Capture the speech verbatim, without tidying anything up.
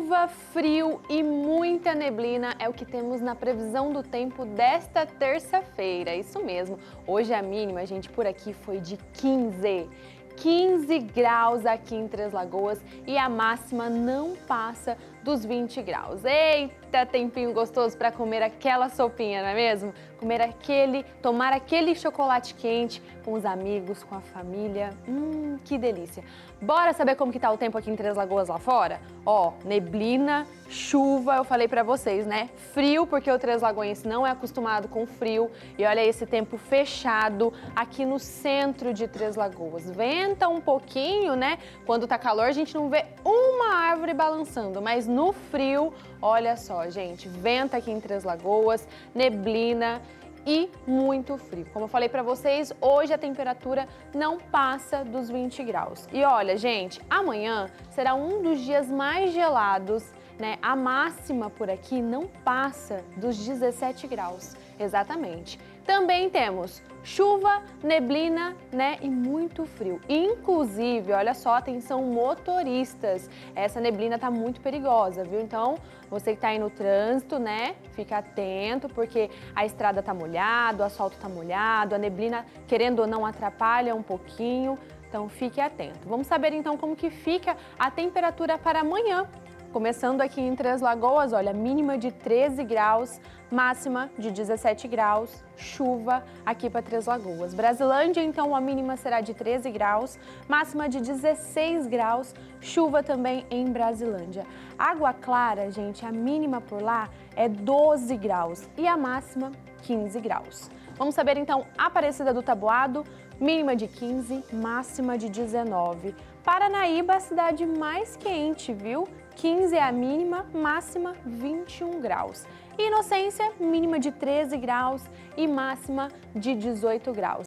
Chuva, frio e muita neblina é o que temos na previsão do tempo desta terça-feira. Isso mesmo, hoje a mínima, gente, por aqui foi de quinze. quinze graus aqui em Três Lagoas e a máxima não passa dos vinte graus. Eita, tempinho gostoso para comer aquela sopinha, não é mesmo? Comer aquele, tomar aquele chocolate quente com os amigos, com a família. Hum, que delícia. Bora saber como que tá o tempo aqui em Três Lagoas lá fora? Ó, neblina, chuva, eu falei pra vocês, né? Frio, porque o Três Lagoense não é acostumado com frio. E olha esse tempo fechado aqui no centro de Três Lagoas. Venta um pouquinho, né? Quando tá calor, a gente não vê uma árvore balançando, mas no frio, olha só, gente, venta aqui em Três Lagoas, neblina e muito frio. Como eu falei pra vocês, hoje a temperatura não passa dos vinte graus. E olha, gente, amanhã será um dos dias mais gelados, né? A máxima por aqui não passa dos dezessete graus, exatamente. Também temos chuva, neblina, né, e muito frio. Inclusive, olha só, atenção motoristas, essa neblina tá muito perigosa, viu? Então, você que tá aí no trânsito, né, fica atento, porque a estrada tá molhada, o asfalto tá molhado, a neblina, querendo ou não, atrapalha um pouquinho, então fique atento. Vamos saber então como que fica a temperatura para amanhã. Começando aqui em Três Lagoas, olha, mínima de treze graus, máxima de dezessete graus, chuva aqui para Três Lagoas. Brasilândia, então, a mínima será de treze graus, máxima de dezesseis graus, chuva também em Brasilândia. Água Clara, gente, a mínima por lá é doze graus e a máxima quinze graus. Vamos saber, então, Aparecida do Taboado, mínima de quinze, máxima de dezenove. Paranaíba, a cidade mais quente, viu? quinze é a mínima, máxima vinte e um graus. Inocência, mínima de treze graus e máxima de dezoito graus.